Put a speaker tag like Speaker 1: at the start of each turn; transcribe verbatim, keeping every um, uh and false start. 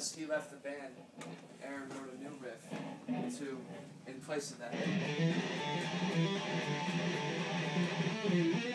Speaker 1: because he left the band, Aaron wrote a new riff to in place of that.